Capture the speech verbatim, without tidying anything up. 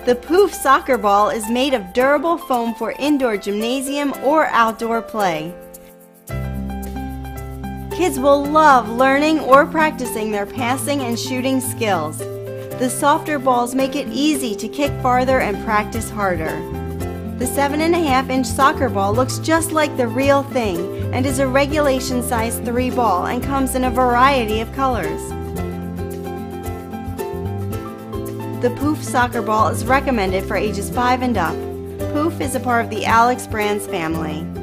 The POOF soccer ball is made of durable foam for indoor gymnasium or outdoor play. Kids will love learning or practicing their passing and shooting skills. The softer balls make it easy to kick farther and practice harder. The seven and a half inch soccer ball looks just like the real thing and is a regulation size three ball and comes in a variety of colors. The POOF soccer ball is recommended for ages five and up. POOF is a part of the Alex Brands family.